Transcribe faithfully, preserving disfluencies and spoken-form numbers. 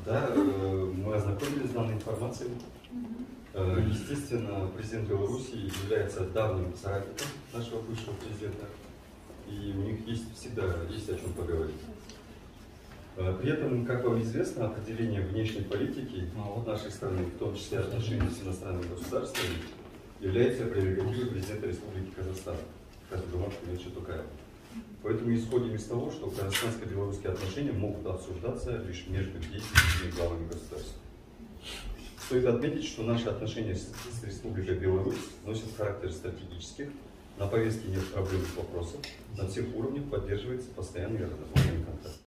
Да, мы ознакомились с данной информацией. Естественно, президент Беларуси является давним соратником нашего бывшего президента, и у них есть всегда есть о чем поговорить. При этом, как вам известно, определение внешней политики нашей страны, в том числе отношений с иностранными государствами, является прерогативой президента Республики Казахстан, Касым-Жомарта Кемелевича Токаева. Поэтому исходим из того, что казахстанско-белорусские отношения могут обсуждаться лишь между действующими главами государств. Стоит отметить, что наши отношения с, с Республикой Беларусь носят характер стратегических, на повестке нет проблемных вопросов, на всех уровнях поддерживается постоянный и равноправный контакт.